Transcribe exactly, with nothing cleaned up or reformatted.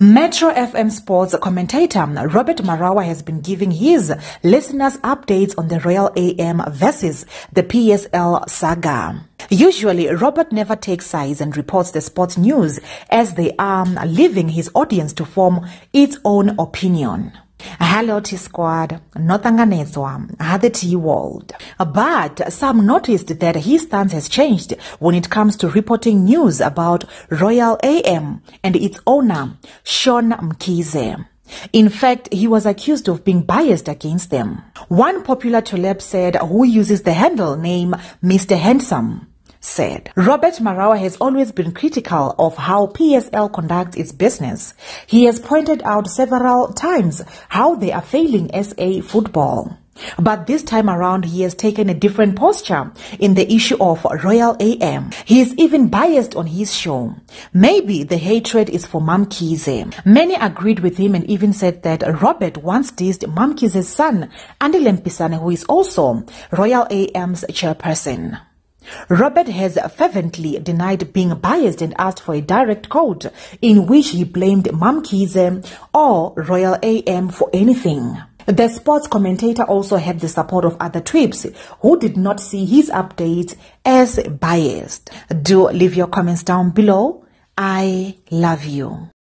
Metro F M sports commentator Robert Marawa has been giving his listeners updates on the Royal A M versus the P S L saga. Usually, Robert never takes sides and reports the sports news as they are, leaving his audience to form its own opinion. Hello T Squad, Notanganezwa, Hade T World. But some noticed that his stance has changed when it comes to reporting news about Royal A M and its owner, Sean Mkhize. In fact, he was accused of being biased against them. One popular celeb said, who uses the handle name Mister Handsome, said, Robert Marawa has always been critical of how P S L conducts its business. He has pointed out several times how they are failing S A football. But this time around, he has taken a different posture in the issue of Royal A M. He is even biased on his show. Maybe the hatred is for Mkhize. Many agreed with him and even said that Robert once dissed Mkhize's son, Andile Mpisane, who is also Royal A M's chairperson. Robert has fervently denied being biased and asked for a direct quote in which he blamed Mkhize or Royal A M for anything. The sports commentator also had the support of other tweeps who did not see his updates as biased. Do leave your comments down below. I love you.